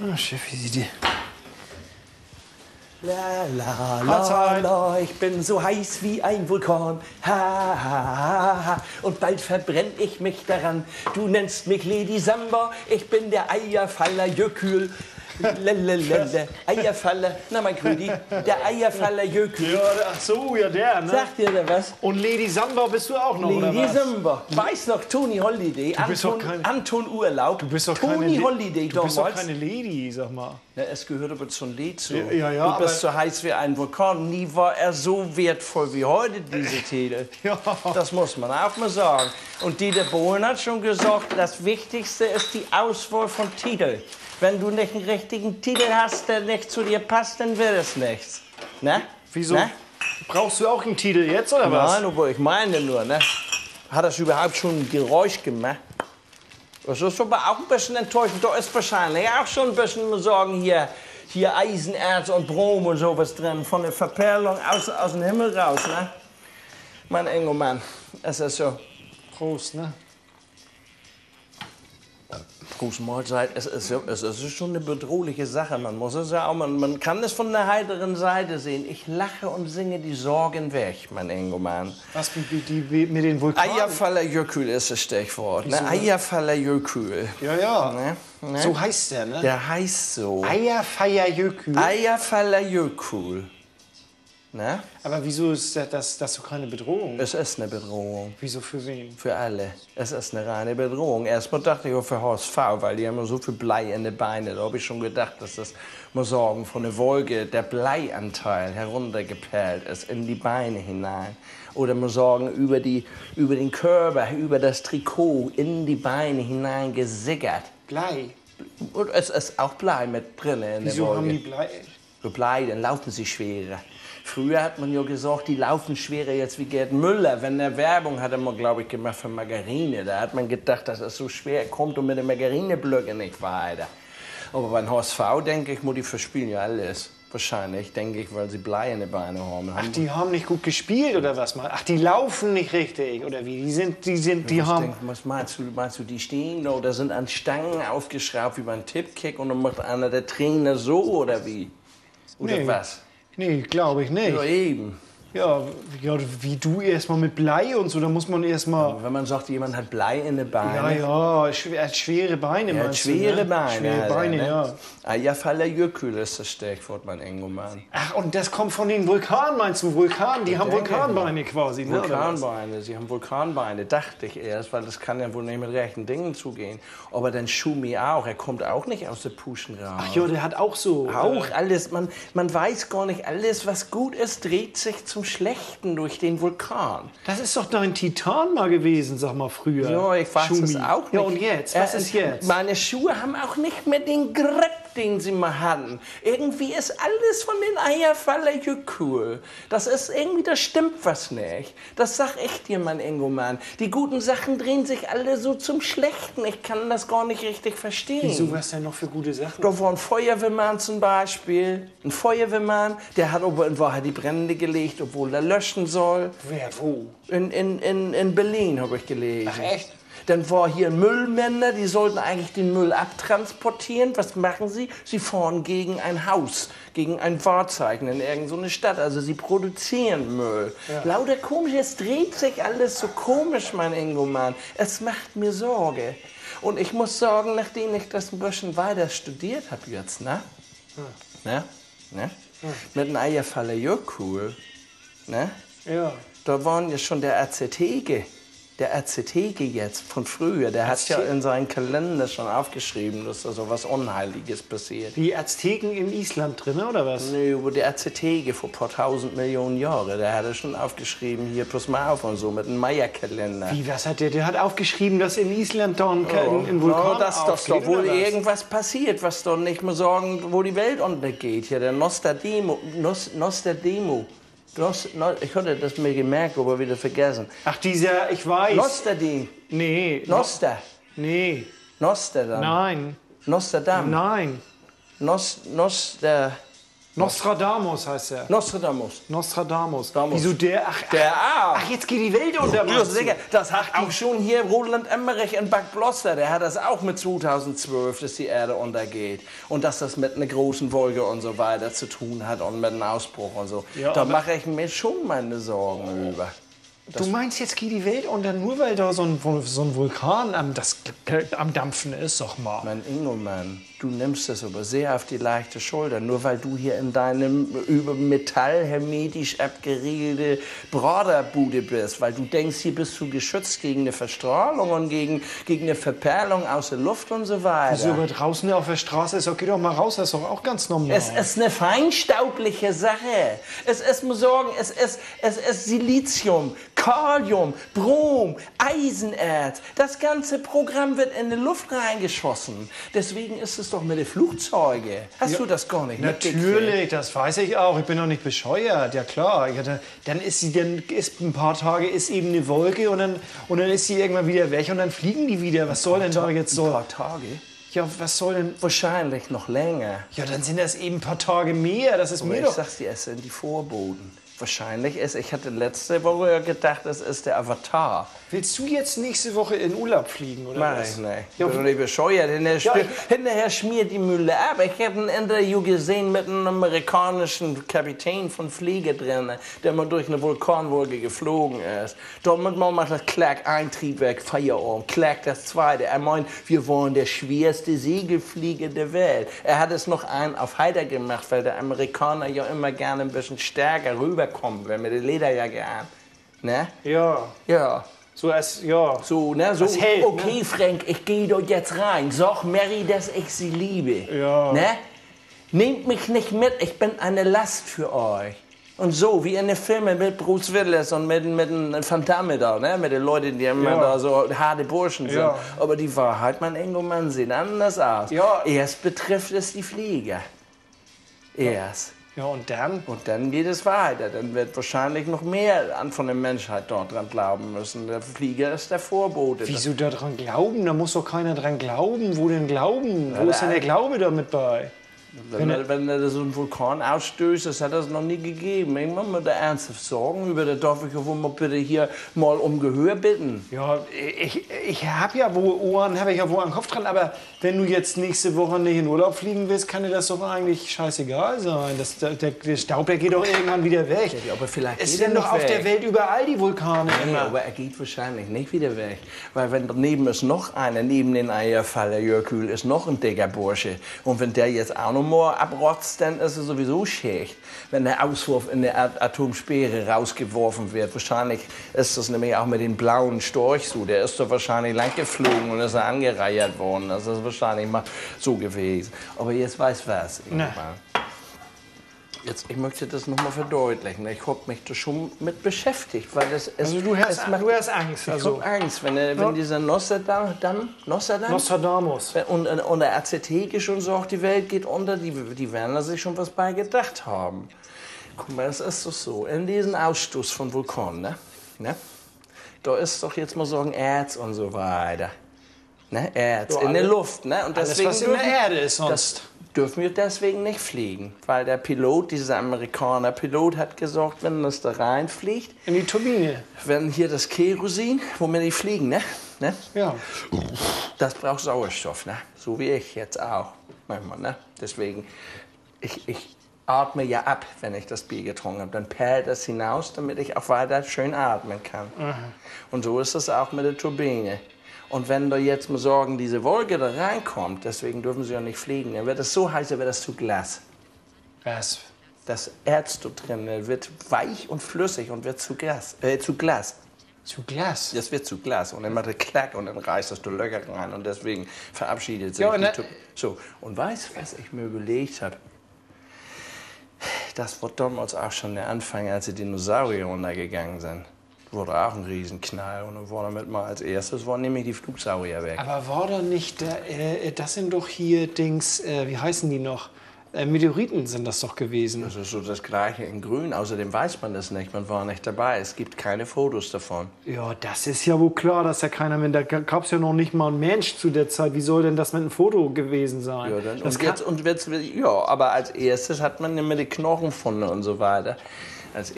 Ah, Chef, wie sieht die? La, la, la, la, ich bin so heiß wie ein Vulkan. Ha, ha, ha, ha. Und bald verbrenn ich mich daran. Du nennst mich Lady Samba, ich bin der Eierfaller Jökül. Lelelele. Eierfaller, na mein Krüdi, der Eierfaller Jökül. Ja, ach so, ja der, ne? Sagt dir da was? Und Lady Samba bist du auch noch, oder Lady was? Samba. Weiß noch Toni Holiday, bist doch keine- Anton Urlaub. Du bist doch Toni keine Holiday Du bist doch damals. keine Lady, sag mal. Ja, es gehört aber zum Lied zu. Ja, du bist so heiß wie ein Vulkan. Nie war er so wertvoll wie heute, diese Titel. Ja. Das muss man auch mal sagen. Und Dieter Bohlen hat schon gesagt, das Wichtigste ist die Auswahl von Titeln. Wenn du nicht einen richtigen Titel hast, der nicht zu dir passt, dann wird es nichts. Ne? Wieso? Ne? Brauchst du auch einen Titel jetzt, oder was? Nein, aber ich meine nur, ne? Hat das überhaupt schon ein Geräusch gemacht? Das ist aber auch ein bisschen enttäuschend. Da ist wahrscheinlich auch schon ein bisschen, muss sagen, hier Eisenerz und Brom und sowas drin. Von der Verperlung aus dem Himmel raus, ne? Mein Engelmann, es ist so. Prost, ne? Große Mahlzeit, es ist schon eine bedrohliche Sache. Man muss es ja auch, man kann es von der heiteren Seite sehen. Ich lache und singe die Sorgen weg, mein Engelmann. Was mit den Vulkanen? Eierfaller Jökül ist das Stichwort. Ne? Eierfaller Jökül. Ja, ja. Ne? Ne? So heißt der, ne? Der heißt so. Eierfeier Jökül. Eierfaller Jökül. Ne? Aber wieso ist das so keine Bedrohung? Es ist eine Bedrohung. Wieso für wen? Für alle. Es ist eine reine Bedrohung. Erstmal dachte ich auch für HSV, weil die haben so viel Blei in den Beinen. Da habe ich schon gedacht, dass das, muss sagen, von der Wolke der Bleianteil heruntergeperlt ist in die Beine hinein. Oder muss sagen, über den Körper, über das Trikot in die Beine hinein gesickert. Blei. Und es ist auch Blei mit drin in der Wieso Wolke. haben die Blei? Für Blei, dann laufen sie schwerer. Früher hat man ja gesagt, die laufen schwerer jetzt wie Gerd Müller. Wenn er Werbung hat er mal, glaube ich, gemacht für Margarine. Da hat man gedacht, dass es so schwer kommt und mit den Margarineblöcken nicht weiter. Aber beim HSV, denke ich, die verspielen ja alles. Wahrscheinlich, denke ich, weil sie Blei in den Beinen haben. Ach, die haben nicht gut gespielt, oder was? Ach, die laufen nicht richtig, oder wie? Was meinst du, die stehen da oder sind an Stangen aufgeschraubt wie beim Tippkick und dann macht einer der Trainer so, oder wie? Oder Nee. was? Nee, glaube ich nicht. Ja, eben. Ja, wie du erstmal mit Blei und so, da muss man erstmal. Wenn man sagt, jemand hat Blei in den Beinen. Ja, er hat schwere Beine, Er hat meinst schwere du, ne? Beine. Schwere Alter, Beine, ne? ja. Eierfaller Jökül ist das Stichwort, mein Engelmann. Ach, und das kommt von den Vulkanen, meinst du? Vulkan, die haben denke ich Vulkanbeine quasi, ne? oder was? Vulkanbeine, sie haben Vulkanbeine, dachte ich erst, weil das kann ja wohl nicht mit rechten Dingen zugehen. Aber dann Schumi auch, er kommt auch nicht aus der Puschen raus. Ach ja, der hat auch so. Auch alles, man weiß gar nicht, alles was gut ist, dreht sich zum Schlechten durch den Vulkan. Das ist doch dein Titan mal gewesen, sag mal, früher. Ja, ich weiß es Schumi. auch nicht. Ja, und jetzt? Was ist jetzt? Meine Schuhe haben auch nicht mehr den Grip, den sie mal hatten. Irgendwie ist alles von den Eierfaller Jökül. Das ist irgendwie, da stimmt was nicht. Das sag ich dir, mein Engelmann. Die guten Sachen drehen sich alle so zum Schlechten. Ich kann das gar nicht richtig verstehen. Wieso, was denn noch für gute Sachen? Da war ein Feuerwehrmann zum Beispiel. Ein Feuerwehrmann, der hat aber in Wahrheit die Brände gelegt, obwohl er löschen soll. Wer, wo? In Berlin habe ich gelesen. Ach, echt? Dann war hier Müllmänner, die sollten eigentlich den Müll abtransportieren. Was machen sie? Sie fahren gegen ein Haus, gegen ein Wahrzeichen in irgendeine Stadt. Also sie produzieren Müll. Ja. Lauter komisch, es dreht sich alles so komisch, mein Engelmann. Es macht mir Sorge. Und ich muss sagen, nachdem ich das ein bisschen weiter studiert habe jetzt, ne? Mit einem Eierfaller Jökül, ne? Ja. Da waren ja schon der Erztege. Der Erztege jetzt von früher, der hat ja in seinen Kalender schon aufgeschrieben, dass da so was Unheiliges passiert. Die Azteken in Island drin, oder was? Nee, aber der Erztege vor ein paar tausend Millionen Jahren, der hat schon aufgeschrieben, hier, pass mal auf und so, mit einem Maya-Kalender. Wie, was hat der? Der hat aufgeschrieben, dass in Island da ein Vulkan dass aufgeht, doch wohl oder was? irgendwas passiert, was doch nicht mehr sagen, wo die Welt untergeht. Hier, der Nostrademo. Ich hatte das mir gemerkt, aber wieder vergessen. Ach, dieser, ich weiß. Nostradem. Nee. Nee. Nostradam. Nein. Nostradam. Nein. Noster. Nostradamus heißt er. Nostradamus. Nostradamus. Damus. Wieso der? Ach, jetzt geht die Welt unter. Ja, sicher. Das hat auch schon hier Roland Emmerich in Bad Bloster, der hat das auch mit 2012, dass die Erde untergeht. Und dass das mit einer großen Wolke und so weiter zu tun hat und mit einem Ausbruch und so. Ja, da mache ich mir schon meine Sorgen über. Du meinst, jetzt geht die Welt unter, nur weil da so ein Vulkan am Dampfen ist, sag mal. Mein Ingomann, du nimmst das aber sehr auf die leichte Schulter. Nur weil du hier in deinem über Metall hermetisch abgeriegelte Braderbude bist. Weil du denkst, hier bist du geschützt gegen eine Verstrahlung und gegen eine Verperlung aus der Luft und so weiter. Wieso, aber draußen auf der Straße ist, geh doch mal raus, das ist doch auch ganz normal. Es ist eine feinstaubliche Sache. Es ist, muss sagen, es ist Silizium, Kalium, Brom, Eisenerz. Das ganze Programm wird in die Luft reingeschossen. Deswegen ist es doch mit den Flugzeugen. Hast du das gar nicht mitgekriegt? Natürlich, das weiß ich auch. Ich bin doch nicht bescheuert, ja klar. Ja, dann ist ein paar Tage ist eben eine Wolke und dann ist sie irgendwann wieder weg und dann fliegen die wieder. Was soll denn da jetzt so? Ein paar Tage? Ja, was soll denn? Wahrscheinlich noch länger. Ja, dann sind das eben ein paar Tage mehr. Das ist Aber mir ich doch. sag's dir, es sind die Vorboten. Wahrscheinlich ist, ich hatte letzte Woche gedacht, es ist der Avatar. Willst du jetzt nächste Woche in Urlaub fliegen, oder Mach was? ich nicht. Ja, Ich bin doch nicht bescheuert. Hinterher schmiert die Mühle ab. Ich habe ein Interview gesehen mit einem amerikanischen Kapitän von Flieger drin, der mal durch eine Vulkanwolke geflogen ist. Damit macht das Klack, ein Triebwerk, Feierabend. Klack das zweite. Er meint, wir waren der schwerste Segelflieger der Welt. Er hat es noch einen auf heiter gemacht, weil der Amerikaner ja immer gerne ein bisschen stärker rüberkommen, wenn mit der Lederjacke an. Ne? Ja. Ja. Ja. So, ne? So, Das hält, okay, ne? Frank, ich gehe doch jetzt rein. Sag Mary, dass ich sie liebe. Ja. Ne? Nehmt mich nicht mit, ich bin eine Last für euch. Und so, wie in den Filmen mit Bruce Willis und mit dem Van Damme da, ne? Mit den Leuten, die immer da so harte Burschen sind. Ja. Aber die Wahrheit, mein Engelmann, sieht anders aus. Ja. Erst betrifft es die Flieger. Erst. Ja, und dann? Und dann geht es weiter. Dann wird wahrscheinlich noch mehr von der Menschheit dort dran glauben müssen. Der Flieger ist der Vorbote. Wieso daran glauben? Da muss doch keiner dran glauben. Wo denn glauben? Wo ist denn der Glaube damit bei? Wenn er so einen Vulkan ausstößt, das hat es noch nie gegeben. Irgendwann muss er ernsthaft sorgen über, da darf ich ja wohl mal bitte hier mal um Gehör bitten. Ja, ich habe ja wo Ohren, habe ich ja wo einen Kopf dran, aber wenn du jetzt nächste Woche nicht in Urlaub fliegen willst, kann dir das doch eigentlich scheißegal sein. Der Staub, der geht doch irgendwann wieder weg. Ja, aber vielleicht Es geht er sind doch nicht auf weg. der Welt überall die Vulkane Nee, immer. aber er geht wahrscheinlich nicht wieder weg. Weil wenn daneben ist noch einer, neben den Eierfaller Jörkühl, ist noch ein dicker Bursche. Und wenn der jetzt auch noch mal abrotzt, dann ist es sowieso schlecht. Wenn der Auswurf in der Atomsperre rausgeworfen wird. Wahrscheinlich ist das nämlich auch mit dem blauen Storch so. Der ist doch wahrscheinlich lang geflogen und ist angereiert worden. Das ist wahrscheinlich mal so gewesen. Aber jetzt weiß was. Jetzt, ich möchte das noch mal verdeutlichen. Ich habe mich da schon mit beschäftigt, weil das Also du hast Angst. Ich Also habe Angst, wenn dieser Nostradamus. und der ACT schon sagt, die Welt geht unter, die werden da sich schon was bei gedacht haben. Guck mal, es ist doch so, in diesem Ausstoß von Vulkanen, ne? Da ist doch jetzt mal sagen Erz und so weiter. Ne? Erz in der Luft. Ne? Und Alles, deswegen was in der Erde ist sonst. dürfen wir deswegen nicht fliegen. Weil der Pilot, dieser Amerikaner-Pilot, hat gesagt, wenn das da reinfliegt, In die Turbine. wenn hier das Kerosin, womit die fliegen, ne? Ja. Das braucht Sauerstoff, ne? So wie ich jetzt auch. Manchmal, ne? Deswegen, ich atme ja ab, wenn ich das Bier getrunken habe. Dann perlt das hinaus, damit ich auch weiter schön atmen kann. Und so ist es auch mit der Turbine. Und wenn da jetzt mal sagen, diese Wolke da reinkommt, deswegen dürfen sie ja nicht fliegen, dann wird es so heiß, dann wird das zu Glas. Was? Das Erz dort drin wird weich und flüssig und wird zu Glas. Zu Glas. Zu Glas? Das wird zu Glas und dann macht es Klack und dann reißt das du Löcher rein und deswegen verabschiedet sich Ja, und So, und weißt du, was ich mir überlegt habe? Das war damals auch schon der Anfang, als die Dinosaurier untergegangen sind. Wurde auch ein Riesenknall und dann war damit mal als erstes waren nämlich die Flugsaurier weg. Aber war da nicht, das sind doch hier Dings, wie heißen die noch? Meteoriten sind das doch gewesen. Das ist so das Gleiche in Grün. Außerdem weiß man das nicht. Man war nicht dabei. Es gibt keine Fotos davon. Ja, das ist ja wohl klar, dass ja keiner mehr. Da gab es ja noch nicht mal einen Mensch zu der Zeit. Wie soll denn das mit einem Foto gewesen sein? Ja, aber als erstes hat man immer die Knochen gefunden und so weiter.